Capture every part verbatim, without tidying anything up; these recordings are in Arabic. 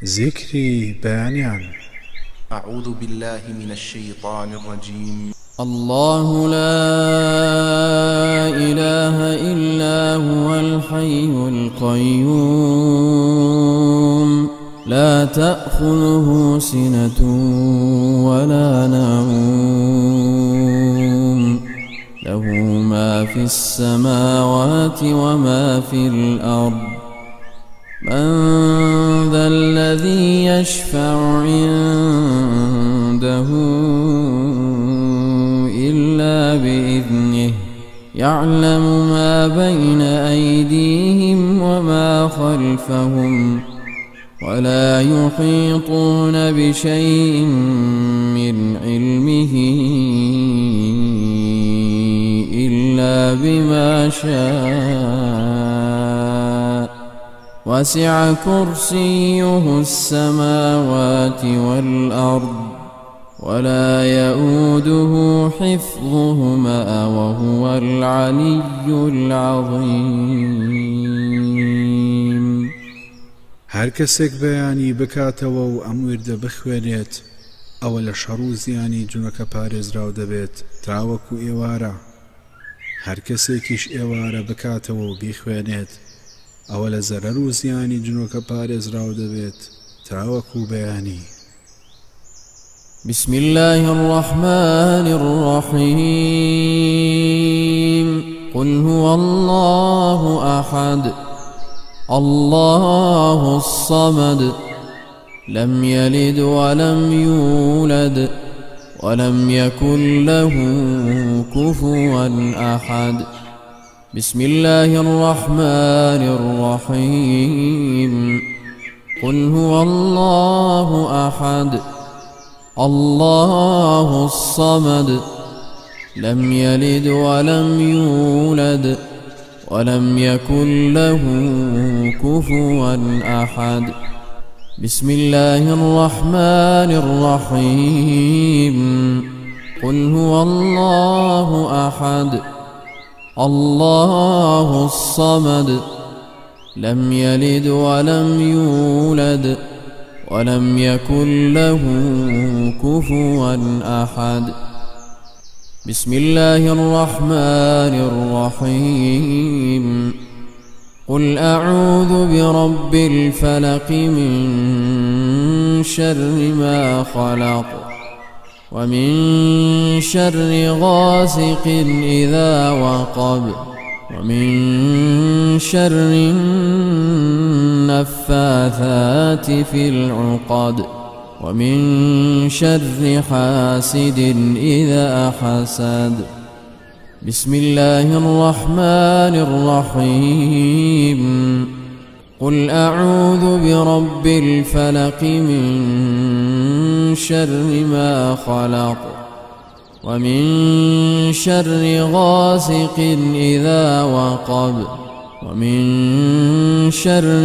ذكري بيانيان. أعوذ بالله من الشيطان الرجيم. الله لا إله إلا هو الحي القيوم لا تأخذه سنة ولا نوم له ما في السماوات وما في الأرض من ذا الذي يشفع عنده إلا بإذنه يعلم ما بين أيديهم وما خلفهم ولا يحيطون بشيء من علمه إلا بما شاء وسع كرسيه السماوات والأرض ولا يؤوده حفظهما وهو العلي العظيم. هر کەسێک بەیانی بکاتەوە و ئەم وردە بخوێنێت ئەوە لە شەڕ و زیانی جونەکە پارێزراو دەبێت تاوەکو ئێوارە. هەر کەسێکیش ئێوارە بکاتەوە و بیخوێنێت ئەوە لە زەرەر و زیانی جونەکە پارێزراو دەبێت تاوەکو بەیانی. بسم الله الرحمن الرحيم. قل هو الله أحد الله الصمد لم يلد ولم يولد ولم يكن له كفوا أحد. بسم الله الرحمن الرحيم. قل هو الله أحد الله الصمد لم يلد ولم يولد ولم يكن له كفوا أحد. بسم الله الرحمن الرحيم. قل هو الله أحد الله الصمد لم يلد ولم يولد ولم يكن له كفوا أحد. بسم الله الرحمن الرحيم. قل أعوذ برب الفلق من شر ما خلق ومن شر غاسق إذا وقب ومن شر النفاثات في العقد ومن شر حاسد إذا حسد. بسم الله الرحمن الرحيم. قل أعوذ برب الفلق من شر ما خلق ومن شر غاسق إذا وقب ومن شر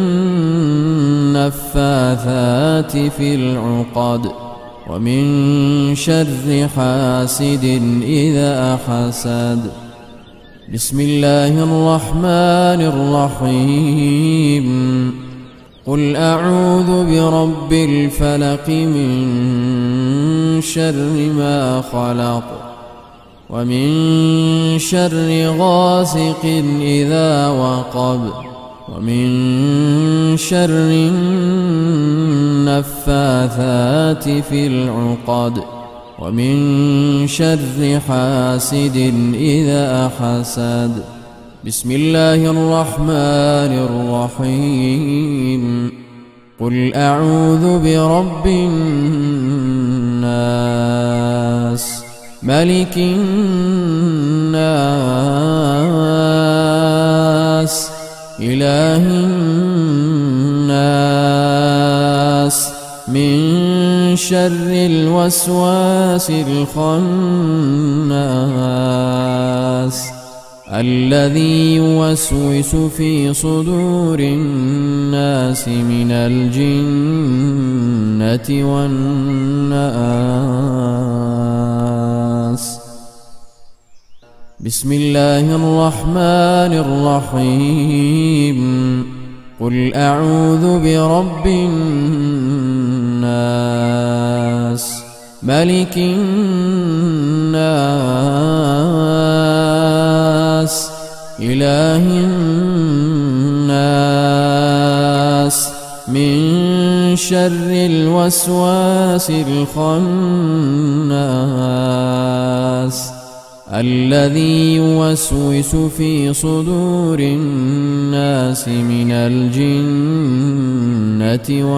النفاثات في العقد ومن شر حاسد إذا حسد. بسم الله الرحمن الرحيم. قل أعوذ برب الفلق من شر ما خلق ومن شر غاسق إذا وقب ومن شر النفاثات في العقد ومن شر حاسد إذا حسد. بسم الله الرحمن الرحيم. قل أعوذ برب الناس ملك الناس إله الناس من شر الوسواس الخناس الذي يوسوس في صدور الناس من الجنة والناس. بسم الله الرحمن الرحيم. قل أعوذ برب الناس ملك الناس إله الناس من شر الوسواس الخناس الذي يوسوس في صدور الناس من الجنة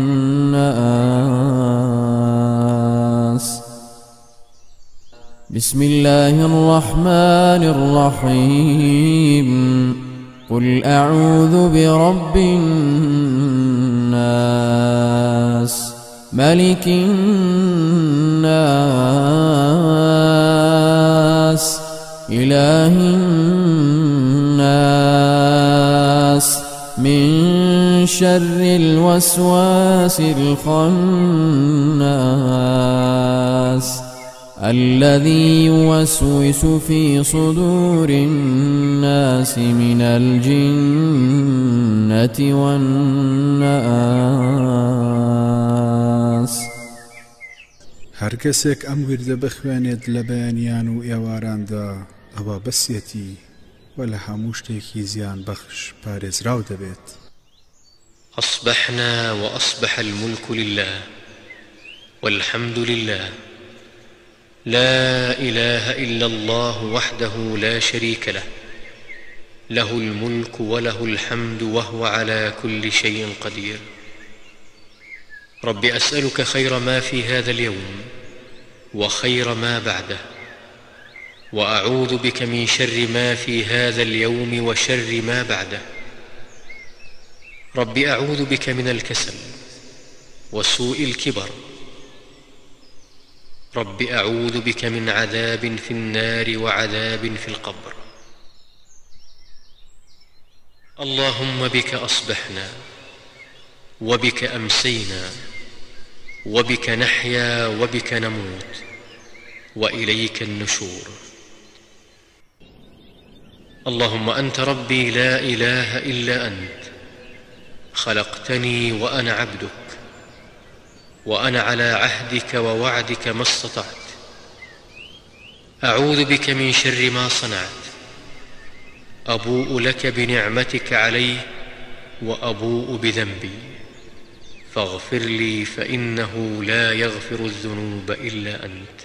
والناس. بسم الله الرحمن الرحيم. قل أعوذ برب الناس ملك الناس إله الناس من شر الوسواس الخناس الذي يوسوس في صدور الناس من الجنة والناس. هەر کەسێک ئەم وردە بخوێنێت لە بەیانیان و ئێواراندا ئەوە بەسیەتی و لە هەموو شتێکی زیان بەخش پارێزراو دەبێت. أصبحنا وأصبح الملك لله والحمد لله لا إله إلا الله وحده لا شريك له له الملك وله الحمد وهو على كل شيء قدير. رب أسألك خير ما في هذا اليوم وخير ما بعده، وأعوذ بك من شر ما في هذا اليوم وشر ما بعده. رب أعوذ بك من الكسل وسوء الكبر. رب أعوذ بك من عذاب في النار وعذاب في القبر. اللهم بك أصبحنا وبك أمسينا وبك نحيا وبك نموت وإليك النشور. اللهم أنت ربي لا إله إلا أنت، خلقتني وأنا عبدك، وأنا على عهدك ووعدك ما استطعت. أعوذ بك من شر ما صنعت. أبوء لك بنعمتك علي وأبوء بذنبي، فاغفر لي فإنه لا يغفر الذنوب إلا أنت.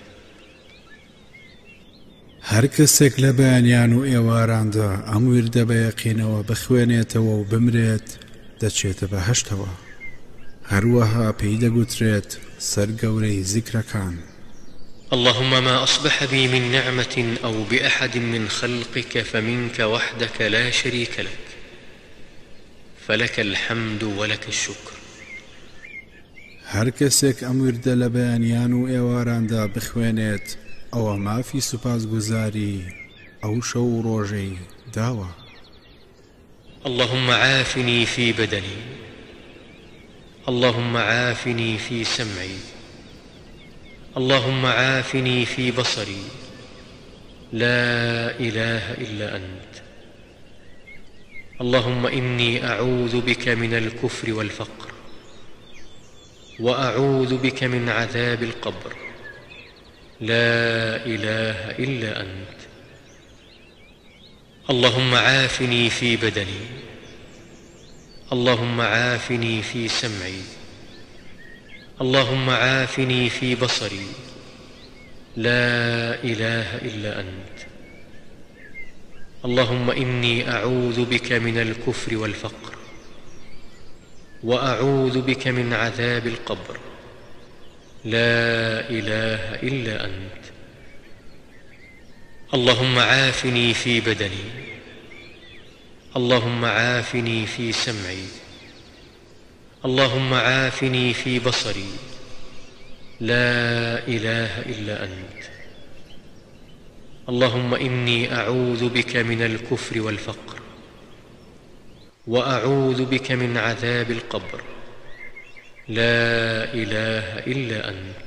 هەر کەسێک لە بەیانیان و ئێواراندا ئەم وردە بە یەقینەوە بخوێنێتەوە و بمرێت دەچێتە بەهەشتەوە. هەروەها پێی دەگوترێت سەر گەورەی زیکرەکان. اللهم ما أصبح بي من نعمة أو بأحد من خلقك فمنك وحدك لا شريك لك، فلك الحمد ولك الشكر. هەر کەسێک ئەم وردە لە بەیانیان و ئێواراندا بخوێنێت ئەوە مافی سوپاسگوزاری ئەو شەو و ڕۆژەی داوە. اللهم عافني في بدني، اللهم عافني في سمعي، اللهم عافني في بصري، لا إله إلا أنت. اللهم إني أعوذ بك من الكفر والفقر، وأعوذ بك من عذاب القبر، لا إله إلا أنت. اللهم عافني في بدني، اللهم عافني في سمعي، اللهم عافني في بصري، لا إله إلا أنت. اللهم إني أعوذ بك من الكفر والفقر، وأعوذ بك من عذاب القبر، لا إله إلا أنت. اللهم عافني في بدني، اللهم عافني في سمعي، اللهم عافني في بصري، لا إله إلا أنت. اللهم إني أعوذ بك من الكفر والفقر، وأعوذ بك من عذاب القبر، لا إله إلا أنت.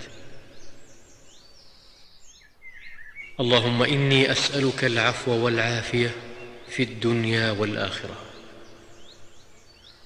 اللهم إني أسألك العفو والعافية في الدنيا والآخرة.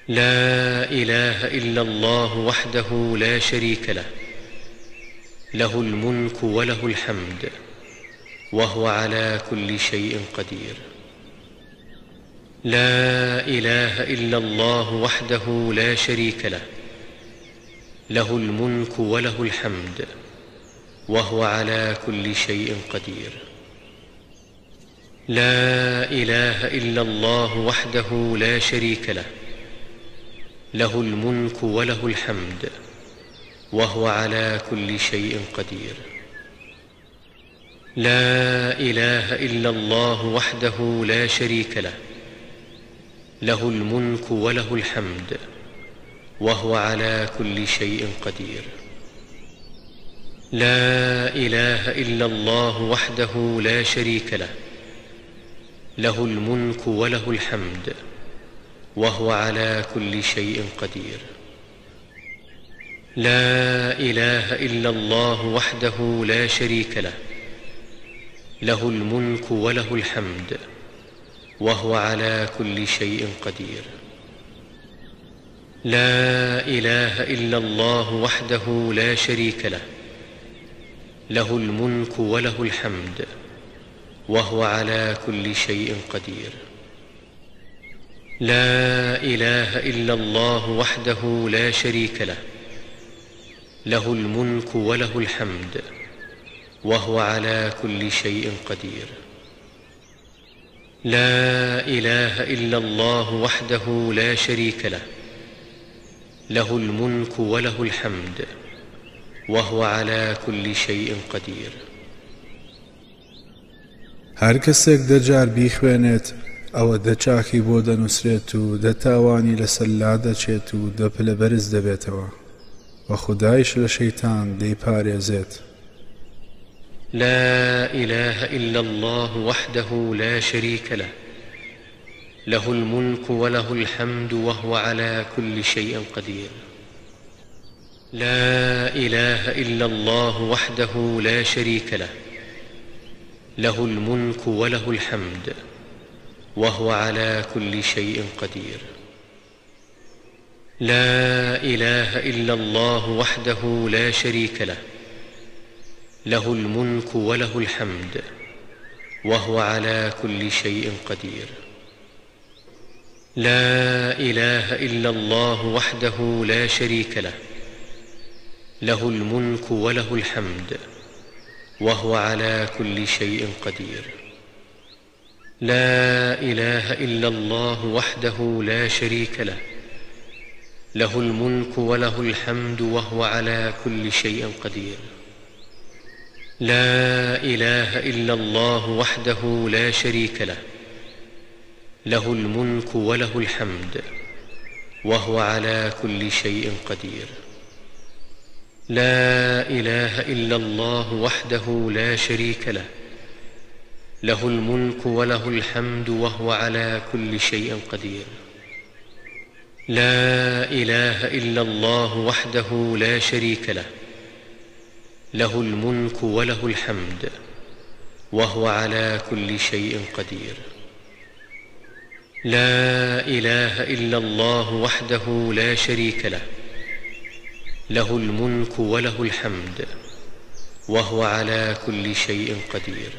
لا إله إلا الله وحده لا شريك له، له الملك وله الحمد وهو على كل شيء قدير. لا إله إلا الله وحده لا شريك له، له الملك وله الحمد وهو على كل شيء قدير. لا إله إلا الله وحده لا شريك له، له الملك وله الحمد وهو على كل شيء قدير. لا إله إلا الله وحده لا شريك له، له الملك وله الحمد وهو على كل شيء قدير. لا إله إلا الله وحده لا شريك له، له الملك وله الحمد وهو على كل شيء قدير. لا إله إلا الله وحده لا شريك له، له الملك وله الحمد وهو على كل شيء قدير. لا إله إلا الله وحده لا شريك له، له الملك وله الحمد وهو على كل شيء قدير. لا إله إلا الله وحده لا شريك له، له الملك وله الحمد وهو على كل شيء قدير. لا إله إلا الله وحده لا شريك له، له الملك وله الحمد وهو على كل شيء قدير. هەر کەسێک دەجار بیخوێنێت ئەوە دەچاکی بۆ دەنووسرێت و دەتاوانی لەسەر لا دەچێت و دەپلە بەرز دەبێتەوە و خودایش لە شەیتان دەیپارێزێت. لا إله إلا الله وحده لا شريك له، له الملك وله الحمد وهو على كل شيء قدير. لا إله إلا الله وحده لا شريك له، له الملك وله الحمد وهو على كل شيء قدير. لا إله إلا الله وحده لا شريك له، له الملك وله الحمد وهو على كل شيء قدير. لا إله إلا الله وحده لا شريك له، له الملك وله الحمد وهو على كل شيء قدير. لا إله إلا الله وحده لا شريك له، له الملك وله الحمد وهو على كل شيء قدير. لا إله إلا الله وحده لا شريك له، له الملك وله الحمد وهو على كل شيء قدير. لا إله إلا الله وحده لا شريك له، له الملك وله الحمد وهو على كل شيء قدير. لا إله إلا الله وحده لا شريك له، له الملك وله الحمد وهو على كل شيء قدير. لا إله إلا الله وحده لا شريك له، له الملك وله الحمد وهو على كل شيء قدير.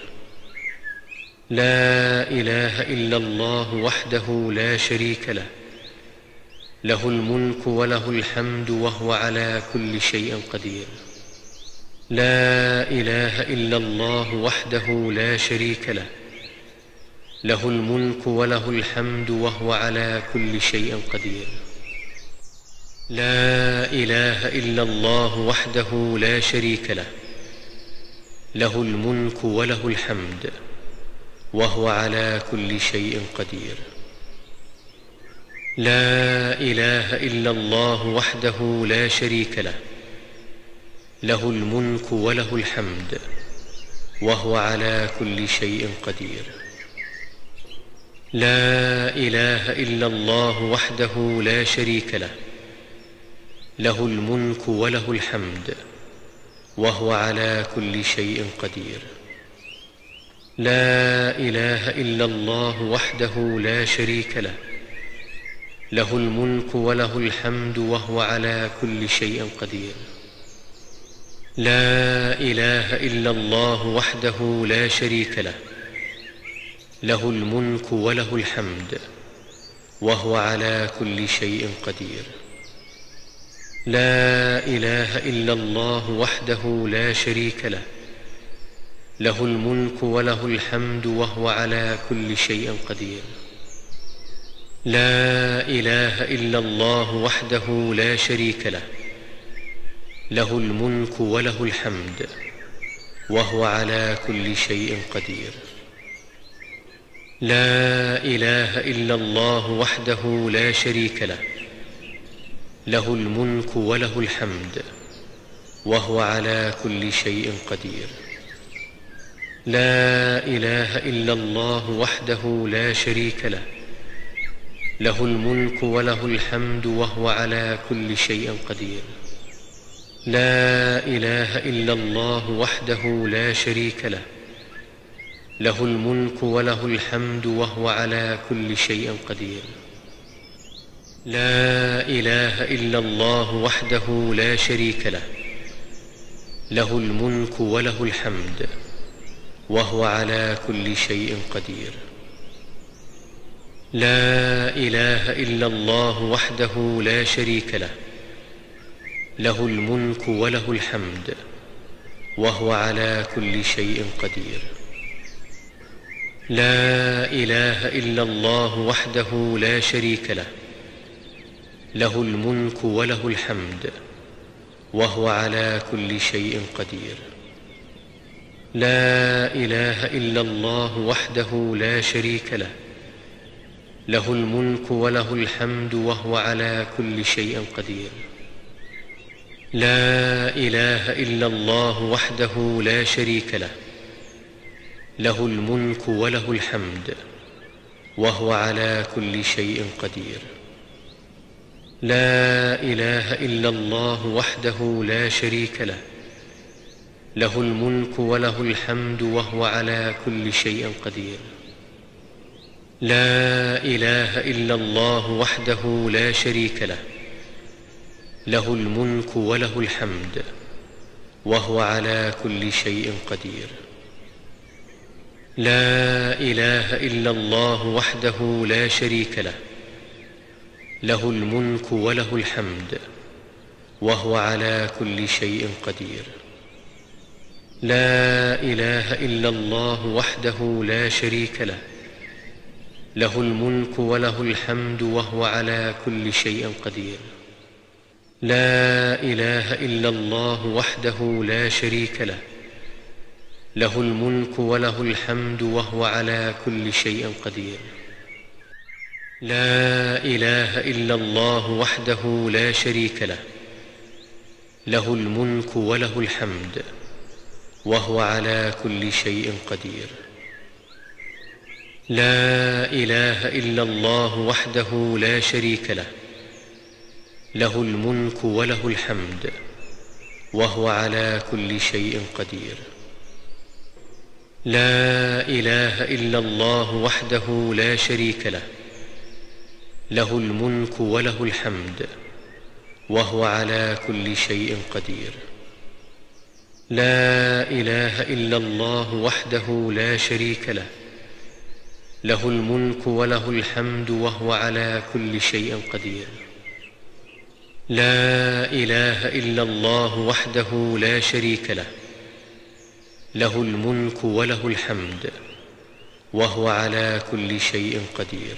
لا إله إلا الله وحده لا شريك له، له الملك وله الحمد وهو على كل شيء قدير. لا إله إلا الله وحده لا شريك له، له الملك وله الحمد وهو على كل شيء قدير. لا إله إلا الله وحده لا شريك له، له الملك وله الحمد وهو على كل شيء قدير. لا إله إلا الله وحده لا شريك له، له الملك وله الحمد وهو على كل شيء قدير. لا إله إلا الله وحده لا شريك له، له الملك وله الحمد وهو على كل شيء قدير. لا إله إلا الله وحده لا شريك له، له الملك وله الحمد وهو على كل شيء قدير. لا إله إلا الله وحده لا شريك له، له الملك وله الحمد وهو على كل شيء قدير. لا إله إلا الله وحده لا شريك له، له الملك وله الحمد وهو على كل شيء قدير. لا إله إلا الله وحده لا شريك له، له الملك وله الحمد وهو على كل شيء قدير. لا إله إلا الله وحده لا شريك له، له الملك وله الحمد وهو على كل شيء قدير. لا إله إلا الله وحده لا شريك له، له الملك وله الحمد وهو على كل شيء قدير. لا إله إلا الله وحده لا شريك له، له الملك وله الحمد وهو على كل شيء قدير. لا إله إلا الله وحده لا شريك له، له الملك وله الحمد وهو على كل شيء قدير. لا إله إلا الله وحده لا شريك له، له الملك وله الحمد وهو على كل شيء قدير. لا إله إلا الله وحده لا شريك له، له الملك وله الحمد وهو على كل شيء قدير. لا إله إلا الله وحده لا شريك له، له الملك وله الحمد وهو على كل شيء قدير. لا إله إلا الله وحده لا شريك له، له الملك وله الحمد وهو على كل شيء قدير. لا إله إلا الله وحده لا شريك له، له الملك وله الحمد وهو على كل شيء قدير. لا إله إلا الله وحده لا شريك له، له الملك وله الحمد وهو على كل شيء قدير. لا إله إلا الله وحده لا شريك له، له الملك وله الحمد وهو على كل شيء قدير. لا إله إلا الله وحده لا شريك له، له الملك وله الحمد وهو على كل شيء قدير. لا إله إلا الله وحده لا شريك له، له الملك وله الحمد وهو على كل شيء قدير. لا إله إلا الله وحده لا شريك له، له الملك وله الحمد وهو على كل شيء قدير. لا إله إلا الله وحده لا شريك له، له الملك وله الحمد وهو على كل شيء قدير. لا إله إلا الله وحده لا شريك له، له الملك وله الحمد وهو على كل شيء قدير. لا إله إلا الله وحده لا شريك له، له الملك وله الحمد وهو على كل شيء قدير. لا إله إلا الله وحده لا شريك له، له الملك وله الحمد وهو على كل شيء قدير.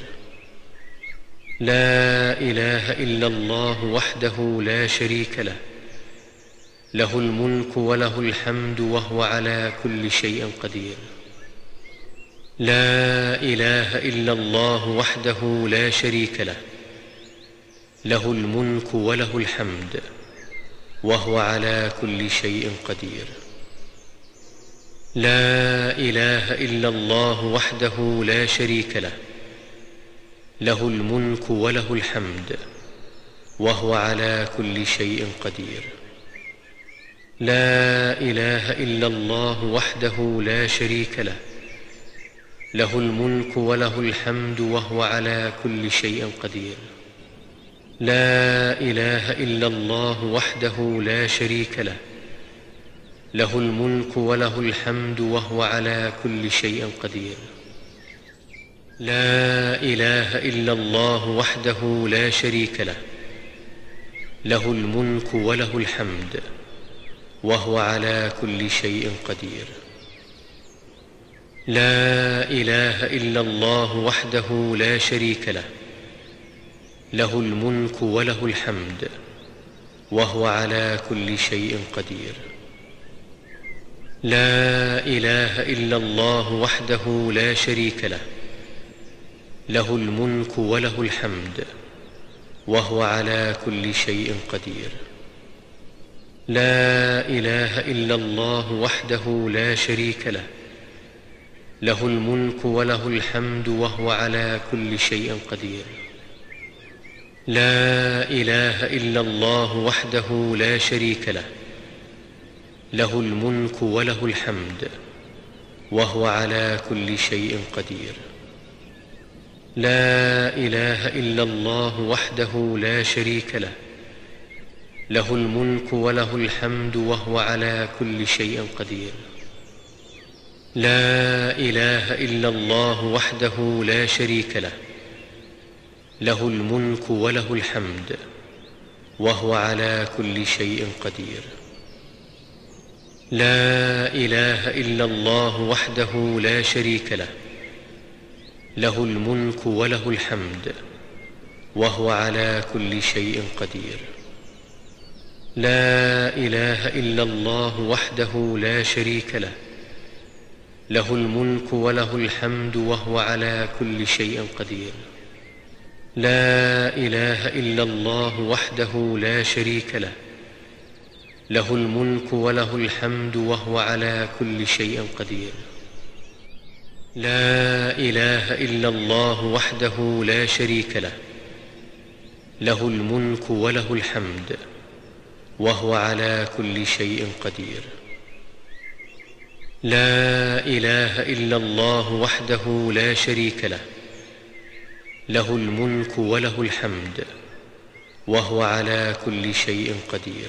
لا إله إلا الله وحده لا شريك له، له الملك وله الحمد وهو على كل شيء قدير. لا إله إلا الله وحده لا شريك له، له الملك وله الحمد وهو على كل شيء قدير. لا إله إلا الله وحده لا شريك له، له الملك وله الحمد وهو على كل شيء قدير. لا إله إلا الله وحده لا شريك له، له الملك وله الحمد وهو على كل شيء قدير. لا إله إلا الله وحده لا شريك له، له الملك وله الحمد وهو على كل شيء قدير. لا إله إلا الله وحده لا شريك له، له الملك وله الحمد وهو على كل شيء قدير. لا إله إلا الله وحده لا شريك له، له الملك وله الحمد وهو على كل شيء قدير. لا إله إلا الله وحده لا شريك له، له الملك وله الحمد وهو على كل شيء قدير. لا إله إلا الله وحده لا شريك له، له الملك وله الحمد وهو على كل شيء قدير. لا إله إلا الله وحده لا شريك له، له الملك وله الحمد وهو على كل شيء قدير. لا إله إلا الله وحده لا شريك له، له الملك وله الحمد وهو على كل شيء قدير. لا إله إلا الله وحده لا شريك له، له الملك وله الحمد وهو على كل شيء قدير. لا إله إلا الله وحده لا شريك له، له الملك وله الحمد وهو على كل شيء قدير. لا إله إلا الله وحده لا شريك له، له الملك وله الحمد وهو على كل شيء قدير. لا إله إلا الله وحده لا شريك له، له الملك وله الحمد وهو على كل شيء قدير. لا إله إلا الله وحده لا شريك له، له الملك وله الحمد وهو على كل شيء قدير. لا إله إلا الله وحده لا شريك له، له الملك وله الحمد وهو على كل شيء قدير.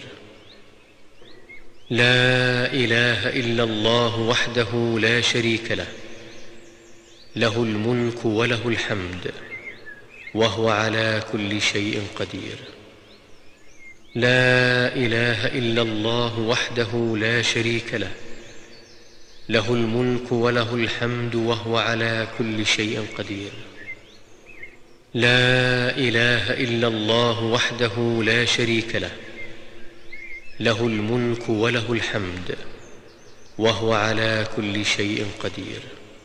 لا إله إلا الله وحده لا شريك له، له الملك وله الحمد وهو على كل شيء قدير. لا إله إلا الله وحده لا شريك له، له الملك وله الحمد وهو على كل شيء قدير. لا إله إلا الله وحده لا شريك له، له الملك وله الحمد وهو على كل شيء قدير.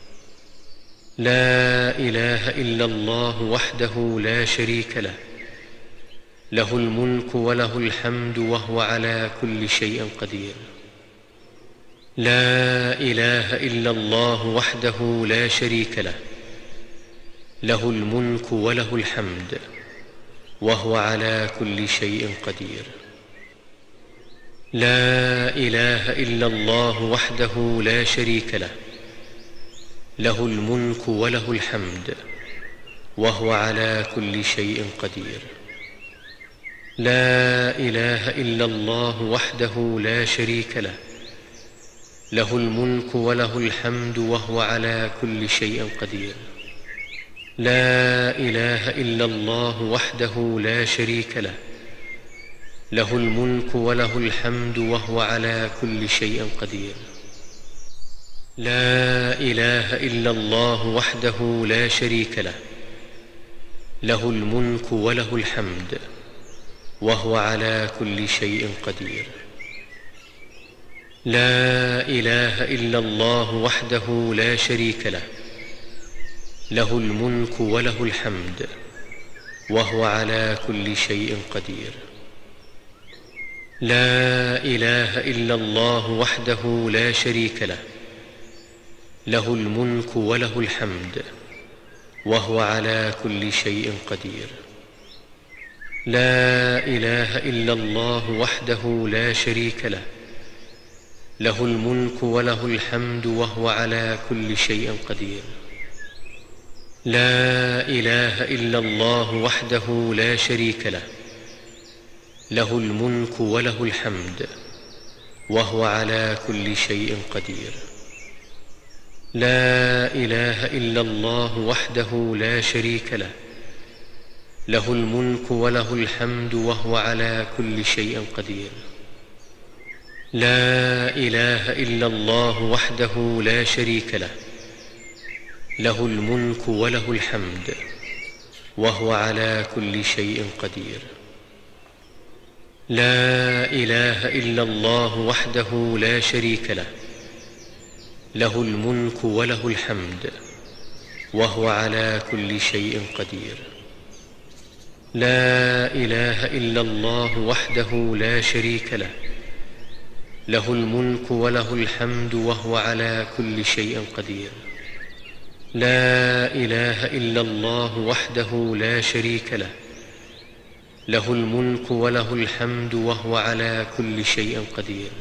لا إله إلا الله وحده لا شريك له، له الملك وله الحمد وهو على كل شيء قدير. لا إله إلا الله وحده لا شريك له، له الملك وله الحمد وهو على كل شيء قدير. لا إله إلا الله وحده لا شريك له، له الملك وله الحمد وهو على كل شيء قدير. لا إله إلا الله وحده لا شريك له، له الملك وله الحمد وهو على كل شيء قدير. لا إله إلا الله وحده لا شريك له، له الملك وله الحمد وهو على كل شيء قدير. لا إله إلا الله وحده لا شريك له، له الملك وله الحمد وهو على كل شيء قدير. لا إله إلا الله وحده لا شريك له، له الملك وله الحمد وهو على كل شيء قدير. لا إله إلا الله وحده لا شريك له، له الملك وله الحمد وهو على كل شيء قدير. لا إله إلا الله وحده لا شريك له، له الملك وله الحمد وهو على كل شيء قدير. لا إله إلا الله وحده لا شريك له، له الملك وله الحمد وهو على كل شيء قدير. لا إله إلا الله وحده لا شريك له، له الملك وله الحمد وهو على كل شيء قدير. لا إله إلا الله وحده لا شريك له، له الملك وله الحمد وهو على كل شيء قدير. لا إله إلا الله وحده لا شريك له، له الملك وله الحمد وهو على كل شيء قدير. لا إله إلا الله وحده لا شريك له، له الملك وله الحمد وهو على كل شيء قدير. لا إله إلا الله وحده لا شريك له، له الملك وله الحمد وهو على كل شيء قدير.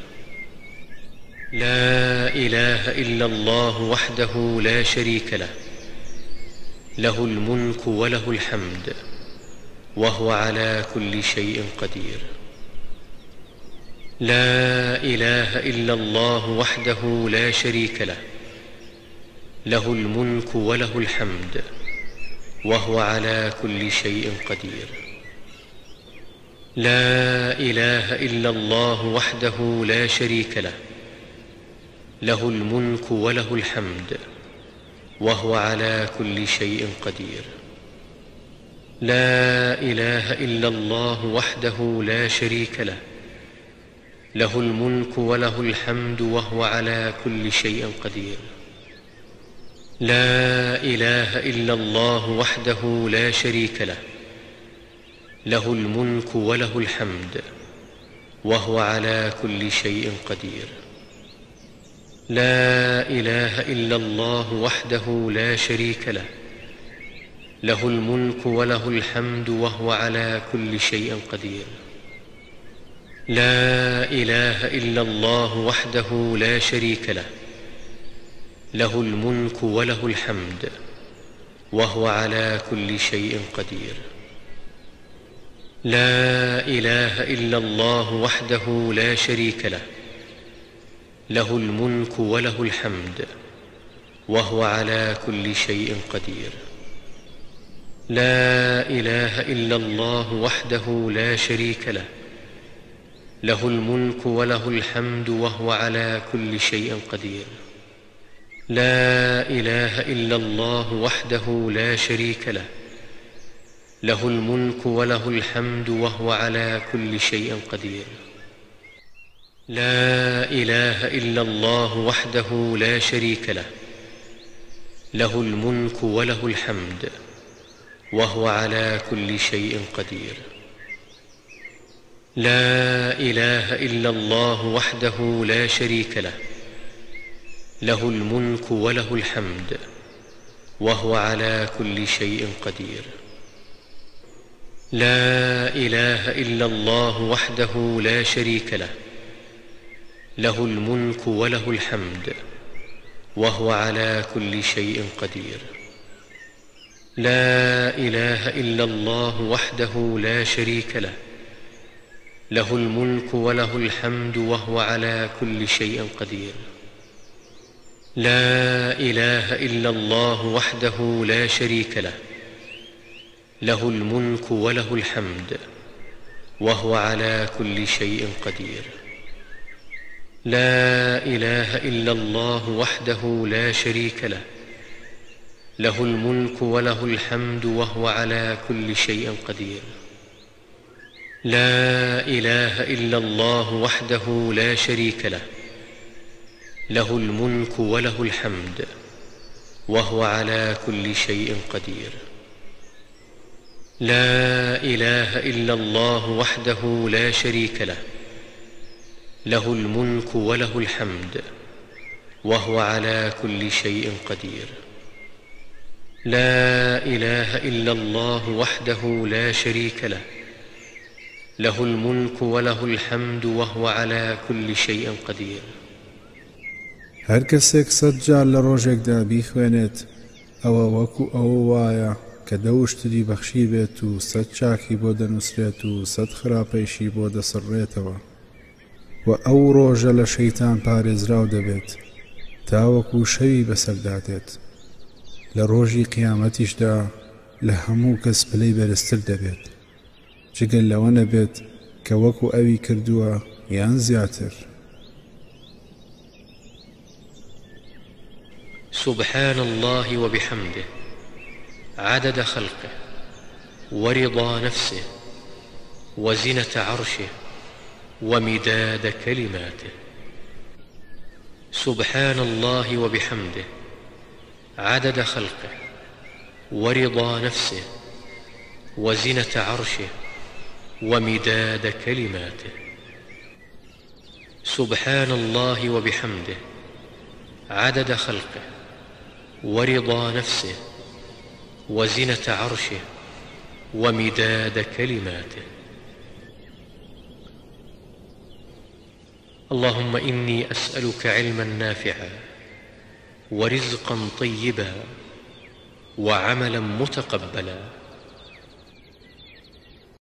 لا إله إلا الله وحده لا شريك له، له الملك وله الحمد وهو على كل شيء قدير. لا إله إلا الله وحده لا شريك له، له الملك وله الحمد وهو على كل شيء قدير. لا إله إلا الله وحده لا شريك له، له الملك وله الحمد وهو على كل شيء قدير. لا إله إلا الله وحده لا شريك له، له الملك وله الحمد وهو على كل شيء قدير. لا إله إلا الله وحده لا شريك له، له الملك وله الحمد وهو على كل شيء قدير. لا إله إلا الله وحده لا شريك له، له الملك وله الحمد وهو على كل شيء قدير. لا إله إلا الله وحده لا شريك له، له الملك وله الحمد وهو على كل شيء قدير. لا إله إلا الله وحده لا شريك له، له الملك وله الحمد وهو على كل شيء قدير. لا إله إلا الله وحده لا شريك له، له الملك وله الحمد وهو على كل شيء قدير. لا إله إلا الله وحده لا شريك له، له الملك وله الحمد وهو على كل شيء قدير. لا إله إلا الله وحده لا شريك له، له الملك وله الحمد وهو على كل شيء قدير. لا إله إلا الله وحده لا شريك له، له الملك وله الحمد وهو على كل شيء قدير. لا إله إلا الله وحده لا شريك له، له الملك وله الحمد وهو على كل شيء قدير. لا إله إلا الله وحده لا شريك له، له الملك وله الحمد وهو على كل شيء قدير. لا إله إلا الله وحده لا شريك له، له الملك وله الحمد وهو على كل شيء قدير. لا إله إلا الله وحده لا شريك له، له الملك وله الحمد وهو على كل شيء قدير. لا إله إلا الله وحده لا شريك له، له الملك وله الحمد وهو على كل شيء قدير. لا إله إلا الله وحده لا شريك له، له الملك وله الحمد وهو على كل شيء قدير. لا إله إلا الله وحده لا شريك له، له الملك وله الحمد وهو على كل شيء قدير. هەر کەسێک سەد جار لە ڕۆژێکدا بیخوێنێت ئەوە وەکو ئەوە وایە کە دەوشتری بەخشی بێت و سەد چاکی بۆ دەنووسرێت و سەد خراپەیشی بۆ دەسڕێتەوە و ئەو ڕۆژە لە شەیتان پارێزراو دەبێت تاوەکو شەوی بەسەردادێت لە ڕۆژی قیامەتیشدا لە هەموو کەس پلەی بەرزتر دەبێت جگەل لەوە نەبێت کە وەکو ئەوی کردووە یان زیاتر. سبحان الله وبحمده عدد خلقه ورضا نفسه وزنة عرشه ومداد كلماته. سبحان الله وبحمده عدد خلقه ورضا نفسه وزنة عرشه ومداد كلماته. سبحان الله وبحمده عدد خلقه ورضا نفسه وزنة عرشه ومداد كلماته. اللهم إني أسألك علما نافعا ورزقا طيبا وعملا متقبلا